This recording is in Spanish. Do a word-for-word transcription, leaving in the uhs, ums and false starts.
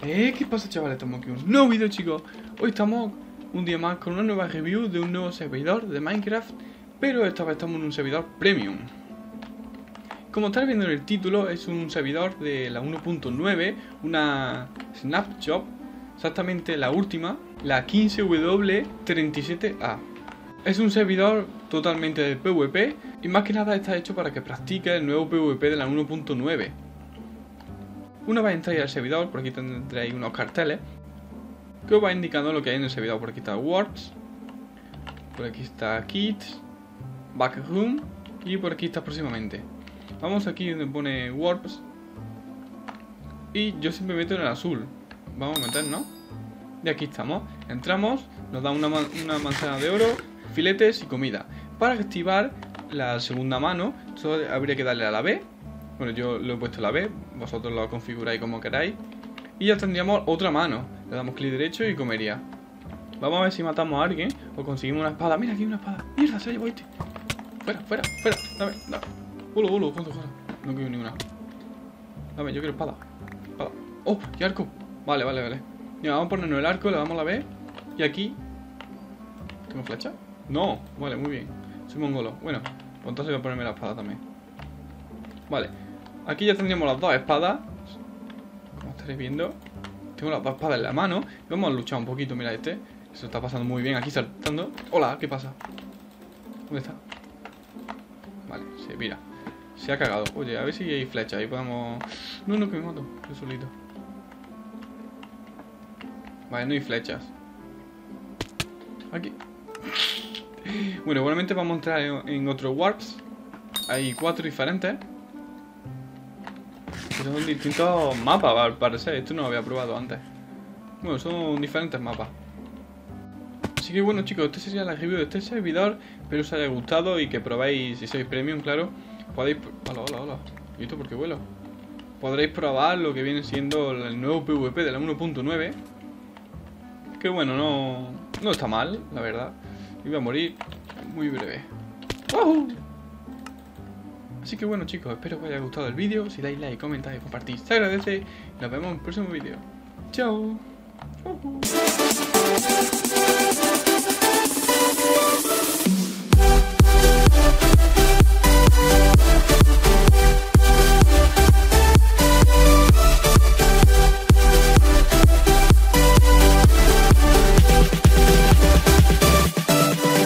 Eh, ¿qué pasa, chavales? Estamos aquí en un nuevo vídeo, chicos. Hoy estamos un día más con una nueva review de un nuevo servidor de Minecraft, pero esta vez estamos en un servidor premium. Como estáis viendo en el título, es un servidor de la uno punto nueve, una Snapshot, exactamente la última, la quince W treinta y siete A. Es un servidor totalmente de PvP y más que nada está hecho para que practique el nuevo PvP de la uno punto nueve. Una vez entráis al servidor, por aquí tendréis unos carteles que os va indicando lo que hay en el servidor. Por aquí está Works, por aquí está Kits, Backroom y por aquí está próximamente. Vamos aquí donde pone Works y yo siempre meto en el azul. Vamos a meter, ¿no? Y aquí estamos. Entramos, nos da una, una manzana de oro, filetes y comida. Para activar la segunda mano, solo habría que darle a la B. Bueno, yo lo he puesto a la B, vosotros lo configuráis como queráis. Y ya tendríamos otra mano. Le damos clic derecho y comería. Vamos a ver si matamos a alguien o conseguimos una espada. Mira, aquí hay una espada. Mierda, se ha llevado este. Fuera, fuera, fuera. Dame, dame. Ulo, ulo, ¿cuánto cosa? No quiero ninguna. Dame, yo quiero espada. Espada. Oh, y arco. Vale, vale, vale. Mira, vamos a ponernos el arco, le damos a la B. Y aquí. ¿Tengo flecha? No, vale, muy bien. Soy mongolo. Bueno, pues entonces voy a ponerme la espada también. Vale. Aquí ya tendríamos las dos espadas. Como estaréis viendo, tengo las dos espadas en la mano. Y vamos a luchar un poquito. Mira este, se lo está pasando muy bien aquí saltando. Hola, ¿qué pasa? ¿Dónde está? Vale, se mira. Se ha cagado. Oye, a ver si hay flechas. Ahí podemos... No, no, que me mato. Yo solito. Vale, no hay flechas. Aquí. Bueno, igualmente vamos a entrar en, en otros warps. Hay cuatro diferentes. Son distintos mapas, al parecer. Esto no lo había probado antes. Bueno, son diferentes mapas. Así que bueno, chicos, esta sería la review de este servidor. Espero os haya gustado y que probéis, si sois premium, claro. Podéis... Hola, hola, hola. ¿Y esto por qué vuelo? Podréis probar lo que viene siendo el nuevo PvP de la uno punto nueve. Que bueno, no... No está mal, la verdad. Y voy a morir muy breve. ¡Wahoo! Así que bueno, chicos, espero que os haya gustado el vídeo. Si dais like, comentáis y compartís, se agradece. Nos vemos en el próximo vídeo. Chao.